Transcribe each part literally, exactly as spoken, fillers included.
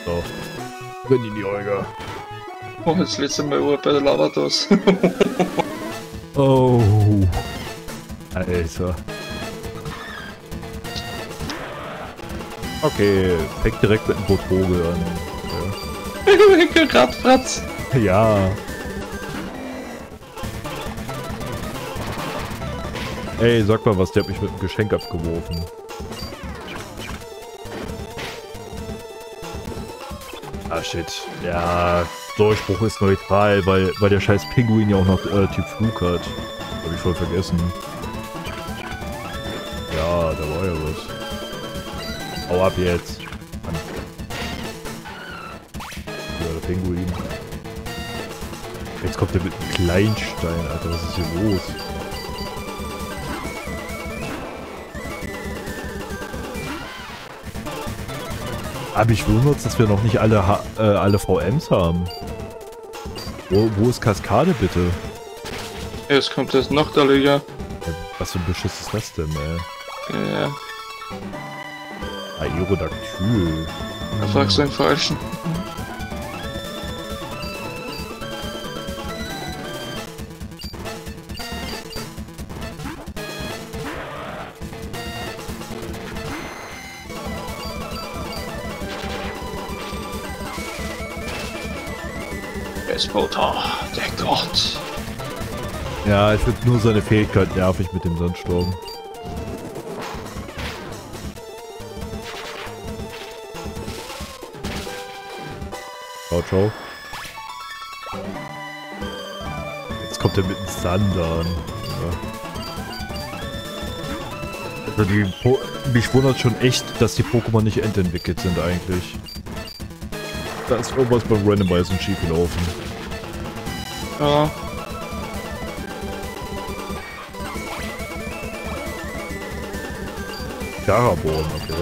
So. Renn in die Olga. Oh, das letzte Mal war bei der Lavados. Oh. Alter. Okay, fängt direkt mit dem Botvogel an. Radfratz. Ja. Ja. Ey, sag mal was, der hat mich mit dem Geschenk abgeworfen. Ah shit. Ja, Durchbruch ist neutral, weil, weil der scheiß Pinguin ja auch noch äh, Typ Flug hat. Hab ich voll vergessen. Ja, da war ja was. Hau ab jetzt. Mann. Ja, der Pinguin. Jetzt kommt der mit einem Kleinstein, Alter, was ist hier los? Aber ich wundere, dass wir noch nicht alle, ha äh, alle V Ms haben. Wo, wo ist Kaskade bitte? Jetzt kommt das Nachterliger. Ja, was für ein Beschiss ist das denn, ey? Ja, Aerodactyl. da fragst du den Falschen. Vespotar, der Gott. Ja, ich finde nur seine Fähigkeit nervig mit dem Sandsturm. Ciao, ciao. Jetzt kommt er mit dem Sand an. Ja. Also die po mich wundert schon echt, dass die Pokémon nicht endentwickelt sind eigentlich. Da ist irgendwas beim Randomizen schief gelaufen. Ja. Garaborn, okay.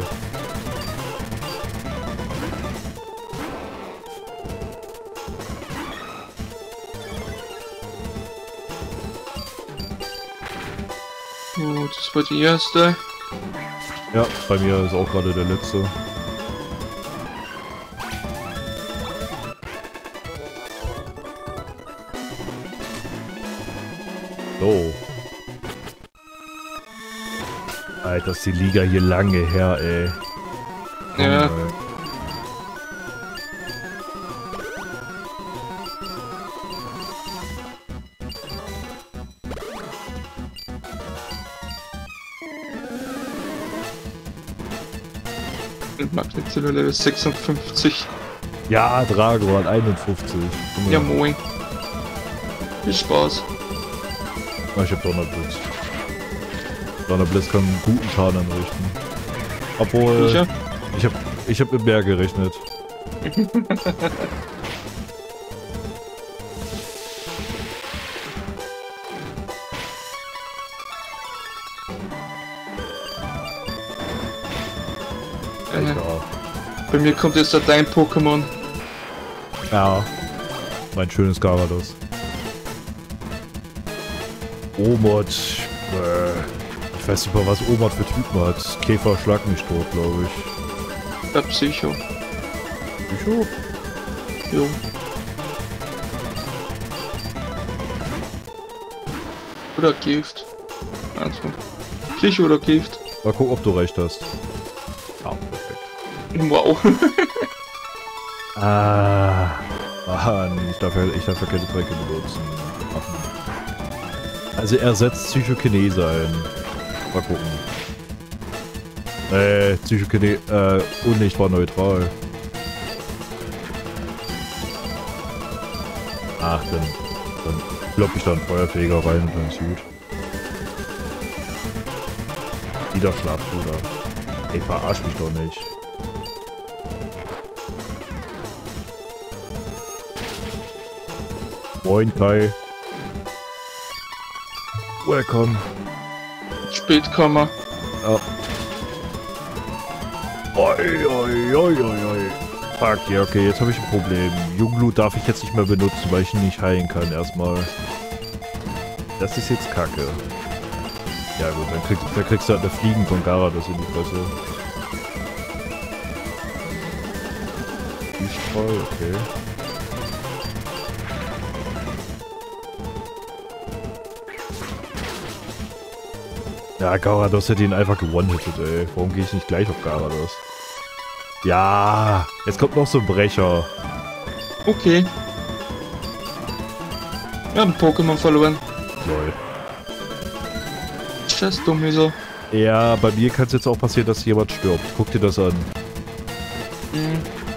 Oh, das war die erste. Ja, bei mir ist auch gerade der letzte. So. Alter, ist die Liga hier lange her, ey. Komm, Ja. ey. Magnetzilla Level sechsundfünfzig. Ja, Drago hat einundfünfzig. Ja, moin. Viel Spaß. Ah, ich hab Donnerblitz. Donnerblitz kann guten Schaden anrichten. Obwohl, Sicher? ich hab, ich hab mit mehr gerechnet. Äh, Ja. bei mir kommt jetzt da dein Pokémon. Ja. Mein schönes Garados. Omod. Äh, ich weiß nicht mal, was Omod für Typen hat. Käfer schlag mich tot, glaube ich. Der Psycho. Psycho? Jo. Oder Gift. Also. Psycho oder Gift. Mal gucken, ob du recht hast. Ah, perfekt. Wow. Ah. Mann, ich darf ja, ich darf ja keine Tränke benutzen. Also er setzt Psychokinese ein. Mal gucken. Äh, Psychokinese, äh, Unlicht war neutral. Ach, dann, dann klopp ich da einen Feuerfeger rein und dann ist gut. Wieder Schlafbruder. Ey, verarsch mich doch nicht. Moin Kai. Welcome. Spätkammer. Ja. Oi, oi, oi, oi, oi. Fuck, ja, okay, jetzt habe ich ein Problem. Jungblut darf ich jetzt nicht mehr benutzen, weil ich ihn nicht heilen kann erstmal. Das ist jetzt kacke. Ja gut, dann, krieg, dann kriegst du halt eine Fliegen von Garados in die Fresse. Spielstrahl, okay. Ja, Garados hätte ihn einfach gewonnen-hittet, ey. Warum gehe ich nicht gleich auf Garados? Ja, jetzt kommt noch so ein Brecher. Okay. Wir haben Pokémon verloren. Lol. Scheiß dumm, wieso? Ja, bei mir kann es jetzt auch passieren, dass jemand stirbt. Guck dir das an. Hm.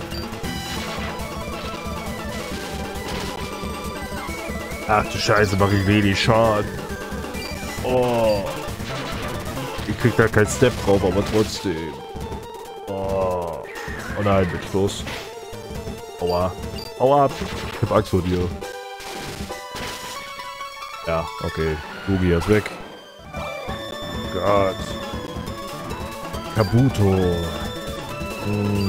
Ach du Scheiße, mach ich wenig Schaden. Oh. Ich krieg da keinen Step drauf, aber trotzdem. Oh. Oh nein, bin ich los. Aua. Aua ab. Ich hab Angst vor dir. Ja, okay. Lugia ist weg. Gott. Kabuto. Hm.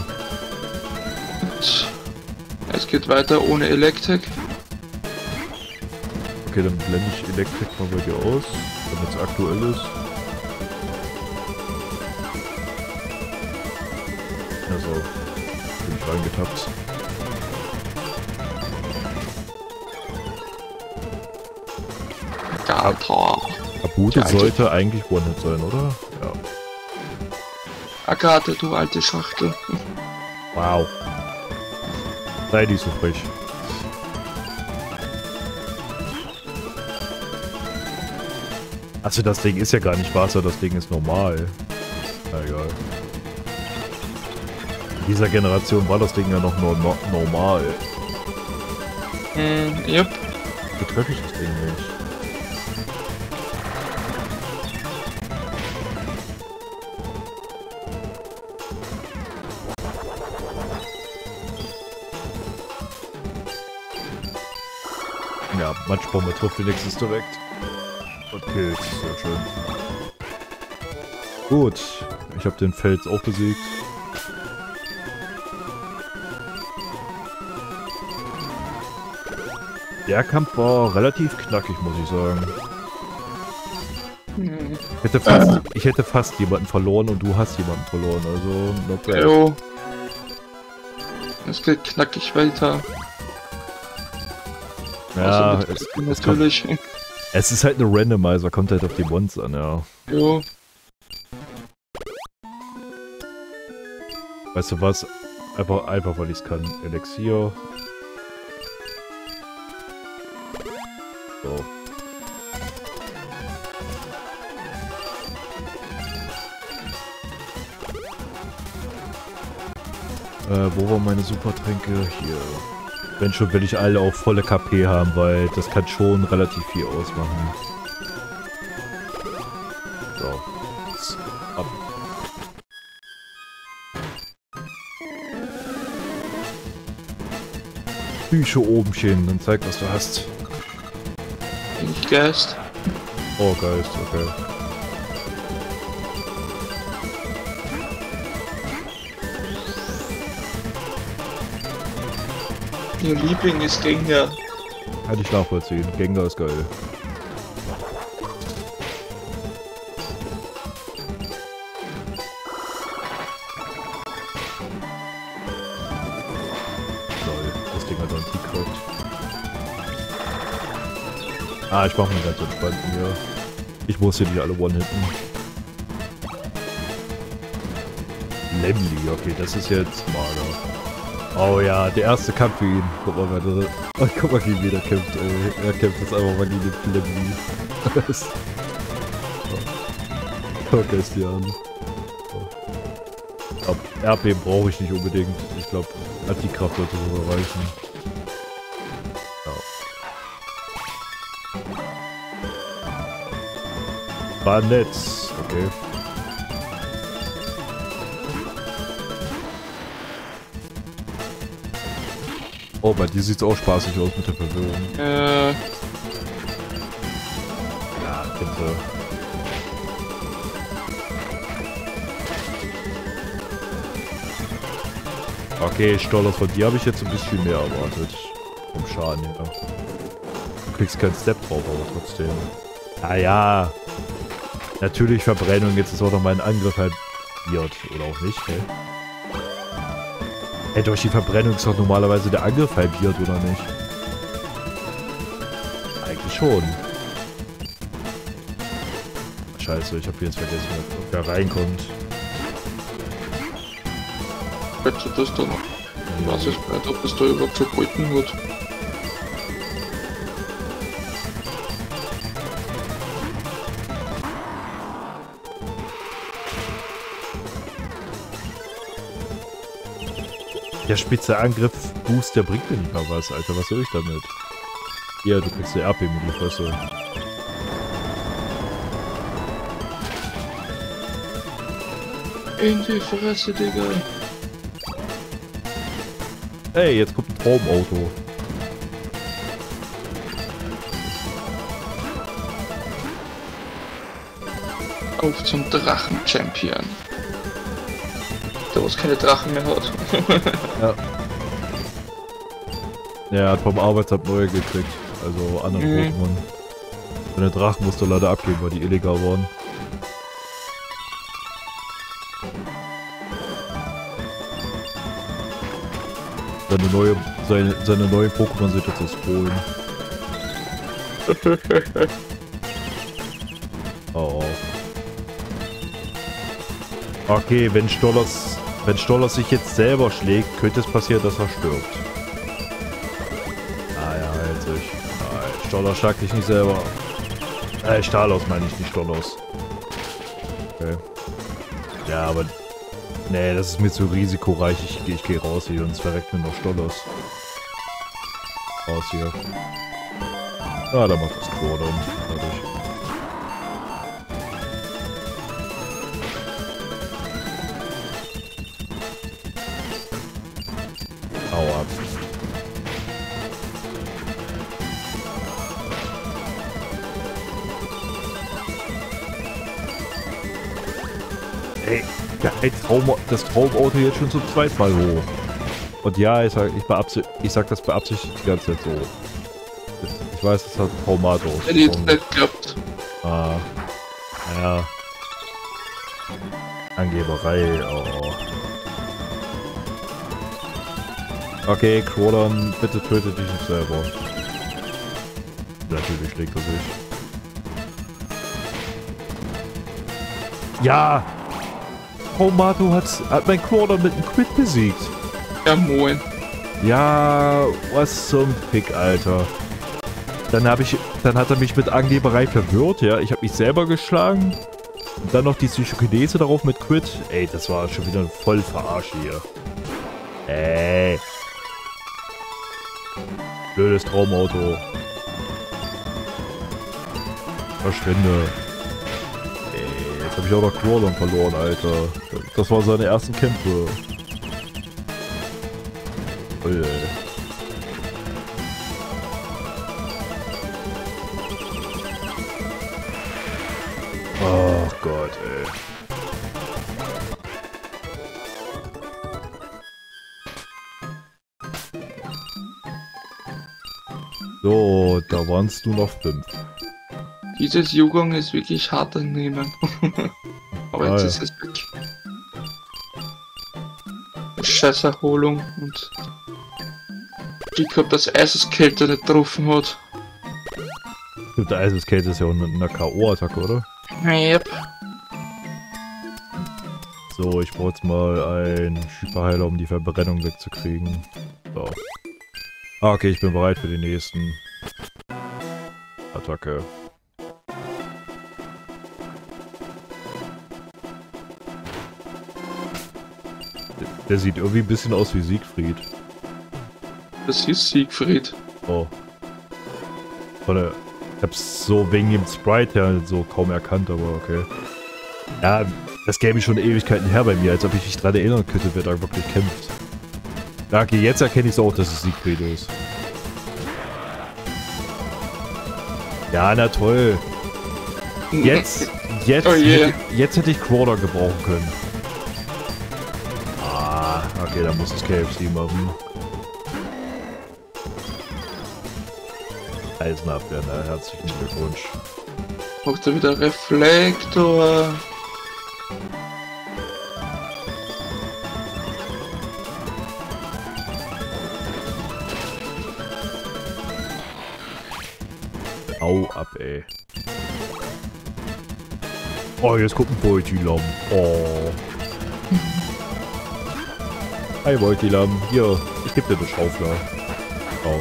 Es geht weiter ohne Elektrik. Okay, dann blende ich Elektrik mal bei dir aus, damit es aktuell ist. Also, bin ich reingetappt. Agatha. Kabuto Ja, sollte eigentlich One-Hit sein, oder? Ja. Agatha, du alte Schachtel. Wow. Sei nicht so frech. Also das Ding ist ja gar nicht Wasser, das Ding ist normal. Na egal. In dieser Generation war das Ding ja noch nur no normal. Hm, yep. Wie treffe ich das Ding nicht? Ja, Matschbombe trifft wenigstens direkt. Und killt, sehr schön. Gut, ich habe den Fels auch besiegt. Der Kampf war relativ knackig, muss ich sagen. Hm. Ich hätte fast, äh. ich hätte fast jemanden verloren und du hast jemanden verloren, also not bad. Jo. Es geht knackig weiter. Ja, also es, es, natürlich. Kommt, es ist halt eine Randomizer, kommt halt auf die Mons an, ja. Jo. Weißt du was? Einfach, einfach weil ich es kann. Elixier. So. Äh, wo waren meine Supertränke? Hier. Wenn schon, will ich alle auf volle K P haben, weil das kann schon relativ viel ausmachen. So. Jetzt ab. Bücher obenchen, dann zeig, was du hast. Bin ich Geist? Oh, Geist, okay. Ihr Liebling ist Gengar. Kann ich nachvollziehen. Gengar ist geil. Lol, das Ding hat Antikraft. Ah, ich mach mich ganz entspannt hier. Ich muss hier nicht alle One-Hitten. Lemli, okay, das ist jetzt mager. Oh ja, der erste Kampf für ihn. Guck mal, wer da... Oh, guck mal, gegen wen er kämpft, ey. Er kämpft jetzt einfach mal gegen den Flemmi. Guck es dir an. Oh. Ab R P brauche ich nicht unbedingt. Ich glaube, Antikraft sollte sogar reichen. Ja. War nett. Okay. Oh, bei dir sieht's auch spaßig aus mit der Verwirrung. Äh. Ja, bitte. Okay, Stoller, von dir habe ich jetzt ein bisschen mehr erwartet. Vom Schaden her. Du kriegst keinen Step drauf, aber trotzdem. Ah ja. Natürlich Verbrennung, jetzt ist auch noch mein Angriff halt weird. Oder auch nicht, hey? Ey, durch die Verbrennung ist doch normalerweise der Angriff halbiert, oder nicht? Eigentlich schon. Scheiße, ich habe jetzt vergessen, ob der reinkommt. Weißt du das dann? Ich weiß jetzt nicht, ob es da überhaupt schon gehalten wird. Der spitze Angriff Boost, der bringt mir nicht mal was, Alter. Was soll ich damit? Ja, du kriegst eine R P mit die Fresse. In die Fresse, Digga. Ey, jetzt kommt ein Traumauto. Auf zum Drachen-Champion. Der was keine Drachen mehr hat. Ja. Ja, er hat vom Arbeitsamt neue gekriegt. Also andere Mhm. Pokémon. Seine Drachen musste er leider abgeben, weil die illegal waren. Seine neue, seine, seine neuen Pokémon sind jetzt aus Polen. Oh. Okay, wenn Stollers, wenn Stollers sich jetzt selber schlägt, könnte es passieren, dass er stirbt. Ah ja, hält sich. Nein, Stoller schlägt dich nicht selber. Äh, Stalos meine ich, nicht Stollers. Okay. Ja, aber... Nee, das ist mir zu risikoreich. Ich, ich gehe raus hier, sonst verreckt mir noch Stollers. Raus hier. Ah, da macht das Quadern. Fertig. Hau ab. Ey, der Traum, das Traumauto jetzt schon zum zweiten Mal hoch. Und ja, ich sag, ich, beabsi ich sag das beabsichtigt die ganze Zeit so. Ich weiß, das hat Traumato. Hätte jetzt nicht geklappt. Ah. Naja. Angeberei, oh. Okay, Crawlern, bitte töte dich nicht selber. Natürlich schlägt er sich. Ja! Traumato hat, hat mein Crawler mit einem Quit besiegt. Ja, moin. Ja, was zum Fick, Alter. Dann habe ich, dann hat er mich mit Angeberei verwirrt, ja. Ich habe mich selber geschlagen. Und dann noch die Psychokinese darauf mit Quit. Ey, das war schon wieder voll verarscht hier. Ey. Blödes Traumauto. Verschwinde. Ey, jetzt habe ich auch noch Crawlern verloren, Alter. Das waren seine ersten Kämpfe. Ui, ey. Oh Gott, ey. So, da waren es nur noch fünf. Dieses Jugung ist wirklich hart annehmen. Aber jetzt Ah, ist es weg. Scheiß Erholung und ich hab das Eiseskälte nicht getroffen hat. Der Eiseskälte ist ja auch eine K O-Attacke, oder? Yep. So, ich brauche jetzt mal einen Hyperheiler, um die Verbrennung wegzukriegen. So. Ah, okay, ich bin bereit für die nächsten Attacke. Der, der sieht irgendwie ein bisschen aus wie Siegfried. Das ist Siegfried. Oh. Oder ich hab's so wegen dem Sprite her so kaum erkannt, aber okay. Ja, das Game ist schon Ewigkeiten her bei mir, als ob ich mich dran erinnern könnte, wer da wirklich kämpft. Ja, okay, jetzt erkenne ich es auch, dass es Siegfried ist. Ja, na toll. Jetzt, jetzt, Oh yeah. hätte, jetzt hätte ich Crawler gebrauchen können. Ah, okay, dann muss es K F C machen. Eisenabwehr, na, herzlichen Glückwunsch. Macht er wieder Reflektor. hau ab, ey. Oh, jetzt kommt ein Voltilam. Oh. Hi, Voltilam. Hier, ich geb dir eine Schaufler. Oh.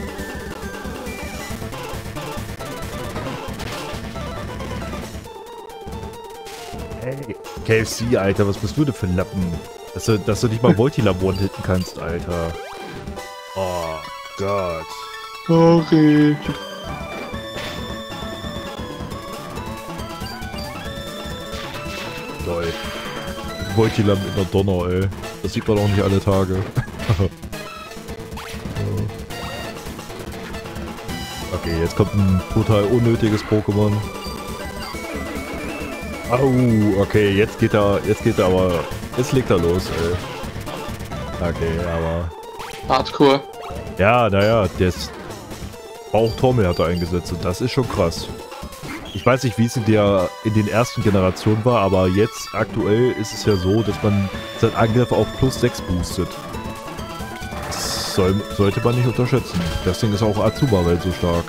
Hey, K F C, Alter, was bist du denn für ein Lappen? Dass du, dass du nicht mal Voltilam one-hitten kannst, Alter. Oh Gott. Sorry. Lol. Voltilam in der Donner, ey. Das sieht man auch nicht alle Tage. Okay, jetzt kommt ein total unnötiges Pokémon. Au, okay, jetzt geht er, jetzt geht er aber, jetzt legt er los, ey. Okay, aber... Hardcore. Ja, naja, das Bauchtrommel hat er eingesetzt und das ist schon krass. Ich weiß nicht, wie es in der in den ersten Generationen war, aber jetzt aktuell ist es ja so, dass man seinen Angriff auf plus sechs boostet. Das soll, sollte man nicht unterschätzen. Deswegen ist auch Azuma-Welt so stark.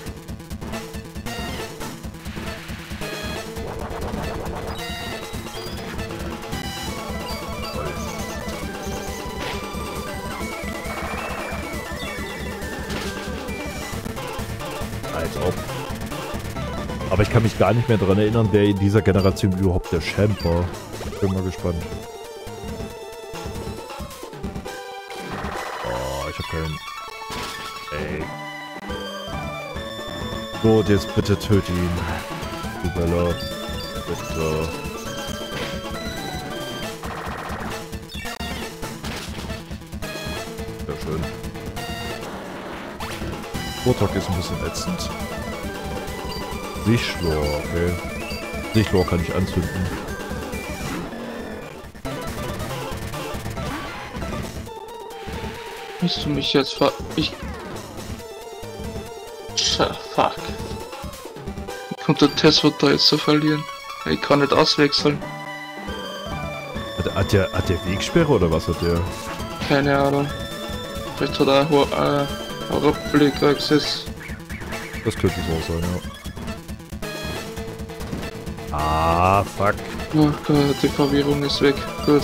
Als ob. Aber ich kann mich gar nicht mehr daran erinnern, wer in dieser Generation überhaupt der Champ war. Ich bin mal gespannt. Oh, ich hab keinen... Ey. Gut, jetzt bitte töte ihn. Du Bella. Bitte. Sehr schön. Rotok ist ein bisschen ätzend. Sichlor, okay. Sichlor kann ich anzünden. Willst du mich jetzt ver... Ich... Tja, fuck. Wie kommt der Tesswort da jetzt zu verlieren? Ich kann nicht auswechseln. Hat, hat, der, hat der Wegsperre oder was hat der? Keine Ahnung. Vielleicht hat er auch äh, Horrorblick Access. Das könnte so sein, ja. Ah, fuck. Oh Gott, die Verwirrung ist weg. Gut.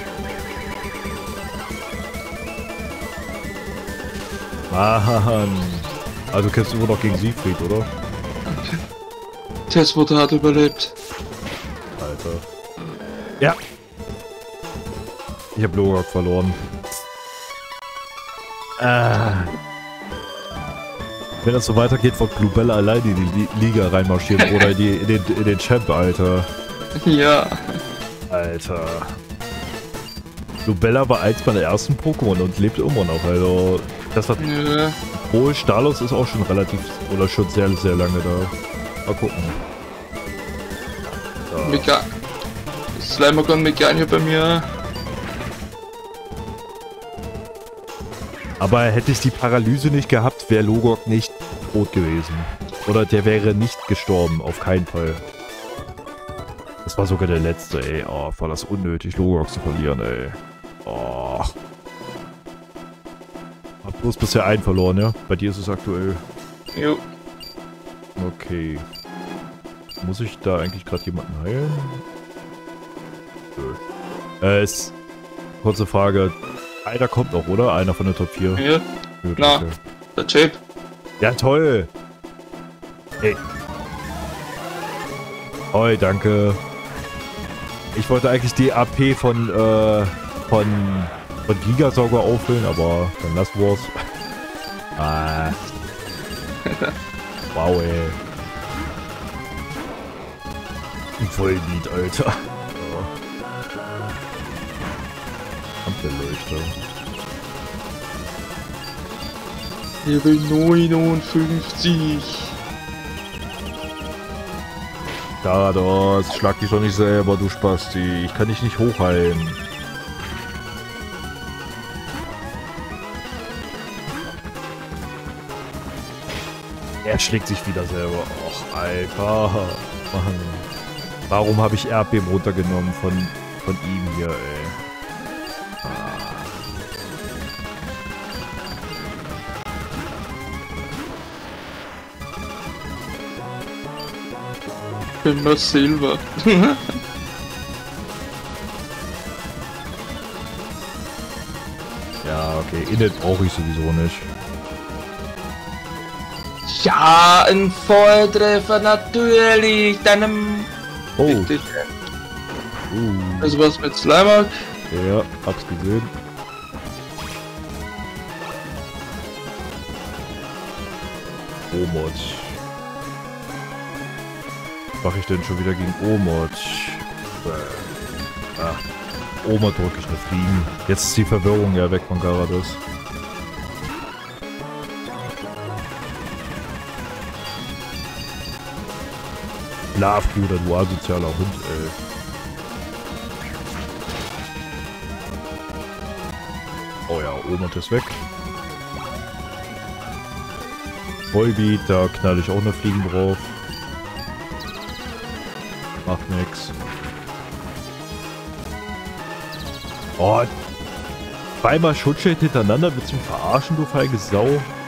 Mann. Also kämpfst du immer noch gegen Siegfried, oder? Okay. Tesswort hat überlebt. Alter. Ja. Ich hab Logok verloren. Ah. Wenn das so weitergeht, wird Bluebella allein in die Liga reinmarschieren oder in, die, in, den, in den Champ, Alter. Ja. Alter. Bluebella war eins meiner ersten Pokémon und lebt immer noch, also... Das hat... Ja. Obwohl, Stalos ist auch schon relativ... oder schon sehr, sehr lange da. Mal gucken. So. Mega. Slimergon Megane bei mir. Aber hätte ich die Paralyse nicht gehabt, wäre Logok nicht tot gewesen. Oder der wäre nicht gestorben, auf keinen Fall. Das war sogar der letzte, ey. Oh, war das unnötig, Logok zu verlieren, ey. Oh. Hab bloß bisher einen verloren, ja? Bei dir ist es aktuell. Jo. Okay. Muss ich da eigentlich gerade jemanden heilen? Nö. Äh, ist... Kurze Frage. Einer kommt noch, oder? Einer von der Top vier. Ja. Gut, Na, okay. der Chip. Ja, toll. Hey. Oi, danke. Ich wollte eigentlich die A P von, äh, von, von Gigasauger auffüllen, aber dann lassen wir's. Ah. Wow, ey. Ein Volllied, Alter. Ampelleuchter. Level neunundfünfzig. Garados, schlag dich doch nicht selber, du Spasti. Ich kann dich nicht hochheilen. Er schlägt sich wieder selber. Och, Alter. Mann. Warum habe ich Erdbeben runtergenommen von, von ihm hier, ey? bin nur Silber. Ja, okay, Init brauche ich sowieso nicht. Ja, ein Volltreffer, natürlich. Deinem. Oh. Bitte. Uh. Das war's mit Slimer. Ja, hab's gesehen. Omod. Was mache ich denn schon wieder gegen Omod? Äh. Ah. Omod drücke ich eine Fliegen. Jetzt ist die Verwirrung ja weg von Gyarados. Love, Bruder, du asozialer Hund, ey. Oh ja, Omod ist weg. Volbeat, da knall ich auch eine Fliegen drauf. Macht nix. Oh, zweimal Schutzschild hintereinander, willst du mich verarschen, du feige Sau?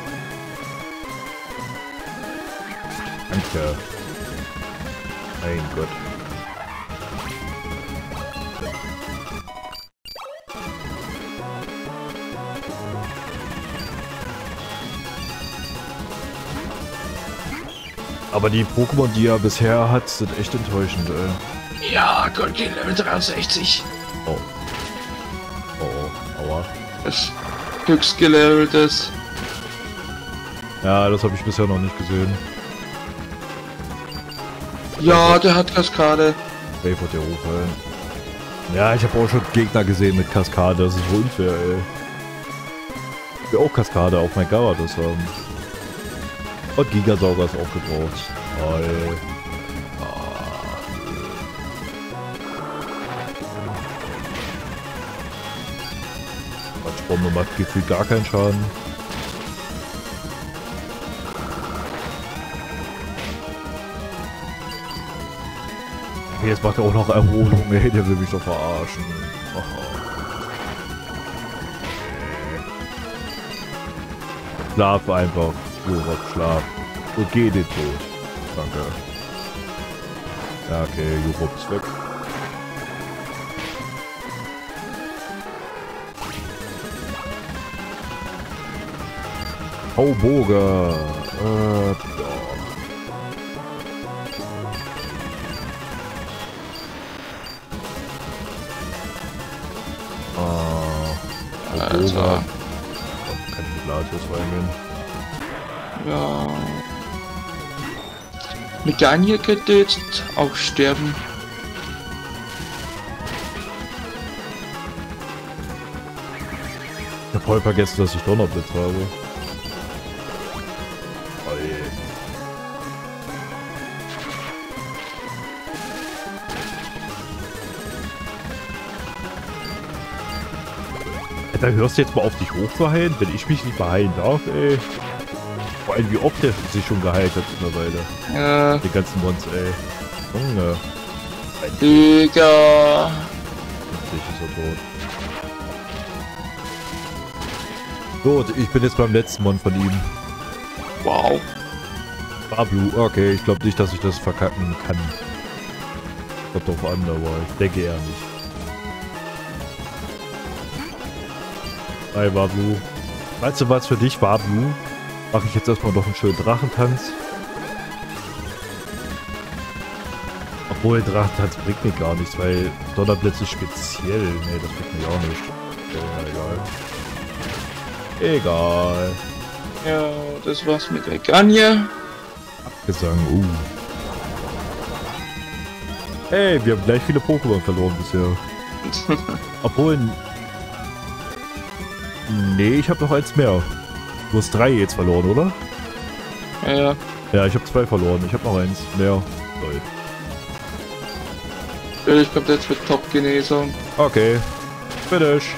Danke. Mein Gott. Aber die Pokémon, die er bisher hat, sind echt enttäuschend, ey. Ja, Goldgel Level dreiundsechzig. Oh. Oh, oh, aua. Das höchstgeleveltes. Ja, das habe ich bisher noch nicht gesehen. Ja, der hat Kaskade. Wave wird ja hochfallen. Ja, ich habe auch schon Gegner gesehen mit Kaskade, das ist so unfair, ey. Ich will auch Kaskade auf mein Gyarados haben. Und Gigasauger ist auch gebraucht. Toll. Quatschbombe macht gefühlt gar keinen Schaden. Jetzt macht er auch noch Erholung, ey, der will mich doch verarschen. Aha. Schlaf einfach, Urop, schlaf. Und geh den Tod. Danke. Ja, okay, Urop ist weg. Oh, Boga. Äh, ja. Alter. Kann ich mit Latios reingehen? Ja. Megania könnte jetzt auch sterben. Ich hab voll vergessen, dass ich Donnerblitz habe. Oh je. Da hörst du jetzt mal auf, dich hochzuheilen, wenn ich mich nicht beheilen darf, ey. Vor allem, wie oft der sich schon geheilt hat mittlerweile. Ja. Die ganzen Monster, ey. Junge. Digga. Endlich ist er tot. So, ich bin jetzt beim letzten Mon von ihm. Wow. Bablu, okay, ich glaube nicht, dass ich das verkacken kann. Kommt drauf an, aber ich denke eher nicht. Hi Bablu. Weißt du was für dich, Bablu? Mache ich jetzt erstmal noch einen schönen Drachentanz. Obwohl, Drachentanz bringt mir gar nichts, weil Donnerblitz ist speziell. Nee, das bringt mir auch nicht. Ja, egal. Egal. Ja, das war's mit Megania. Abgesang, uh. Hey, wir haben gleich viele Pokémon verloren bisher. Obwohl... Nee, ich habe noch eins mehr. Du hast drei jetzt verloren, oder? Ja, ja. Ja, ich habe zwei verloren. Ich habe noch eins mehr. Toll. Ich glaube, jetzt wird Top-Genesung. Okay. Finish.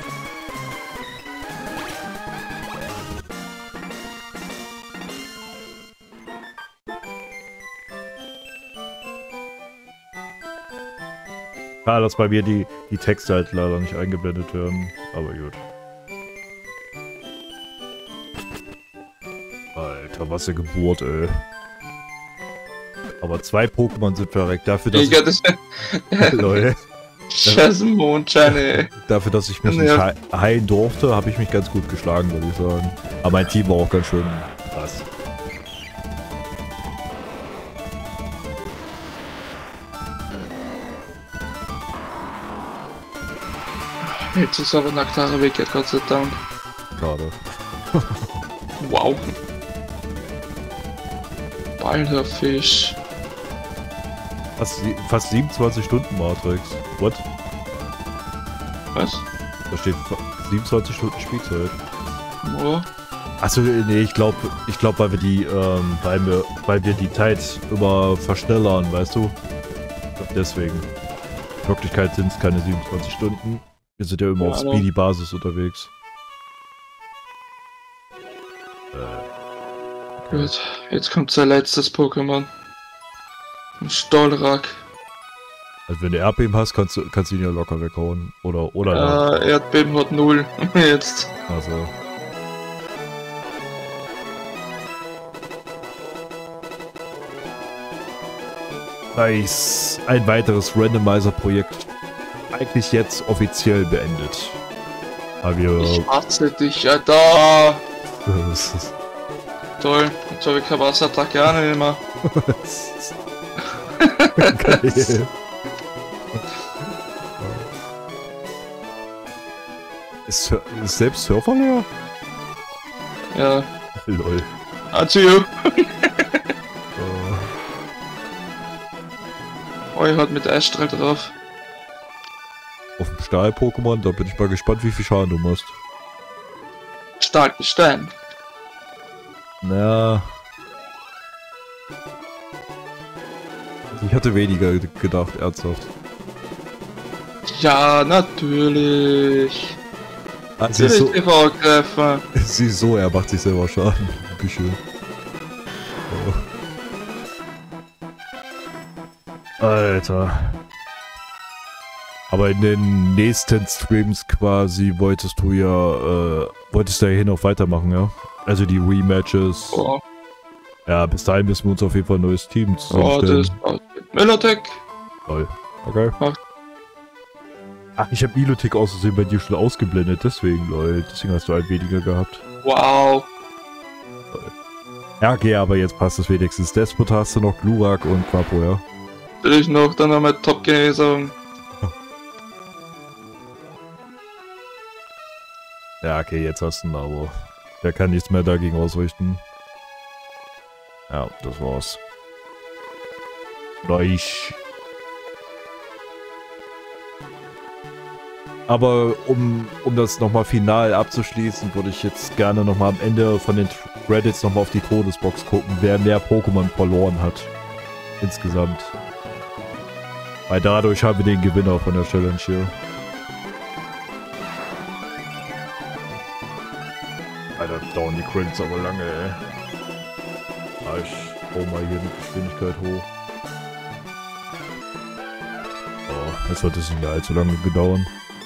Ah, dass bei mir die, die Texte halt leider nicht eingeblendet werden. Aber gut. Alter, was eine Geburt, ey. Aber zwei Pokémon sind verreckt. Dafür, dass Digga, ich... das Leute, scheiß Mondschein, ey. dafür, dass ich mich nicht Ja. hei- heilen durfte, habe ich mich ganz gut geschlagen, würde ich sagen. Aber mein Team war auch ganz schön krass. Jetzt ist aber Naktare weg, Gott sei Dank. Schade. Wow. Ballhörfisch. Fast, sie- fast siebenundzwanzig Stunden Matrix. What? Was? Da steht fa- siebenundzwanzig Stunden Spielzeit. Wo? Achso, nee, ich glaube, ich glaub, weil wir die, ähm, weil wir, weil wir die Zeit immer verschnellern, weißt du? Ich glaub, deswegen. In Wirklichkeit sind es keine siebenundzwanzig Stunden. Wir sind ja immer Ja, auf hallo. Speedy-Basis unterwegs. Äh, Gut, jetzt kommt sein letztes Pokémon. Ein Stahlrack. also wenn du Erdbeben hast, kannst du, kannst du ihn ja locker weghauen. Oder, oder, Äh, Erdbeben hat null. Jetzt. also. Nice. Ein weiteres Randomizer-Projekt. Eigentlich jetzt offiziell beendet. Aber wir... Ich hasse dich, Alter. Das ist- Toll, jetzt habe ich keine Wasserattacke auch nicht mehr. Geil. Ist, Sur- ist selbst Surfer leer? Ja, Lol. adieu. Äh, Oh, hat mit Eisstrahl drauf. auf dem Stahl-Pokémon, da bin ich mal gespannt, wie viel Schaden du machst. Starken Stein. Na. Also ich hatte weniger gedacht, ernsthaft. Ja, natürlich. Ah, sie, ist so, Natürlich angreifen. sie ist so, er macht sich selber Schaden. Wie schön. Oh. Alter. Aber in den nächsten Streams quasi wolltest du ja, äh, wolltest du ja hier noch weitermachen, ja? Also die Rematches. Oh, Ja, bis dahin müssen wir uns auf jeden Fall ein neues Team oh zusammenstellen. das war's mit Melotech. Toll. Okay. Ach. Ach, ich habe Milotic aus Versehen bei dir schon ausgeblendet, deswegen, lol. Deswegen hast du ein weniger gehabt. Wow. Ja, okay, aber jetzt passt es wenigstens. Despot hast du noch, Glurak und Quapo, ja? Will ich noch, dann haben wir Top-Genesung. Ja, okay, jetzt hast du ihn, aber der kann nichts mehr dagegen ausrichten. Ja, das war's. Gleich. Aber um, um das nochmal final abzuschließen, würde ich jetzt gerne nochmal am Ende von den Credits nochmal auf die Todesbox gucken, wer mehr Pokémon verloren hat. Insgesamt. Weil dadurch haben wir den Gewinner von der Challenge hier. Alter, dauern die Credits aber lange, ey. Ah, ich hau mal hier die Geschwindigkeit hoch. Oh, jetzt wird es nicht mehr allzu lange gedauern.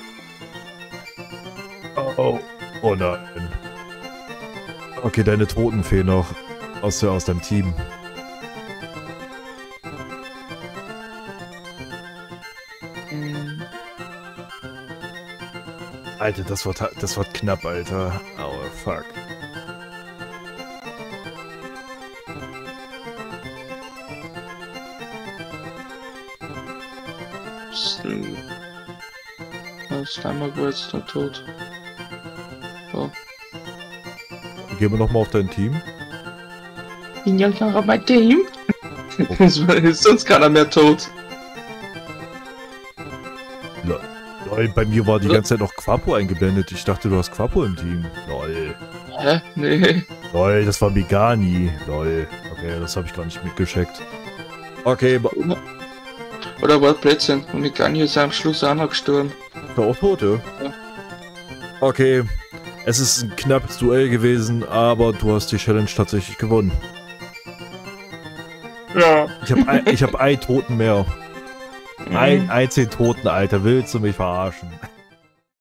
Oh, oh nein. Okay, deine Toten fehlen noch aus, der, aus deinem Team. Hm, Alter, das war, das war knapp, Alter. Aua, fuck. Sl- Ja, Slimer war jetzt noch tot. Oh. Gehen wir nochmal auf dein Team. Bin ja noch auf mein Team. Es war- ist sonst keiner mehr tot. Lol, bei mir war die ganze Zeit noch Quapo eingeblendet. Ich dachte, du hast Quapo im Team. Lol. Hä? Nee. Lol, das war Megani. Lol. Okay, das habe ich gar nicht mitgescheckt. Okay, ba- Oder war Plätzchen und ich kann jetzt am Schluss auch noch gestorben. war auch tot, ja? Ja. Okay, es ist ein knappes Duell gewesen, aber du hast die Challenge tatsächlich gewonnen. Ja. Ich habe ein, ich hab einen Toten mehr. Ein, einzehn Toten, Alter. Willst du mich verarschen?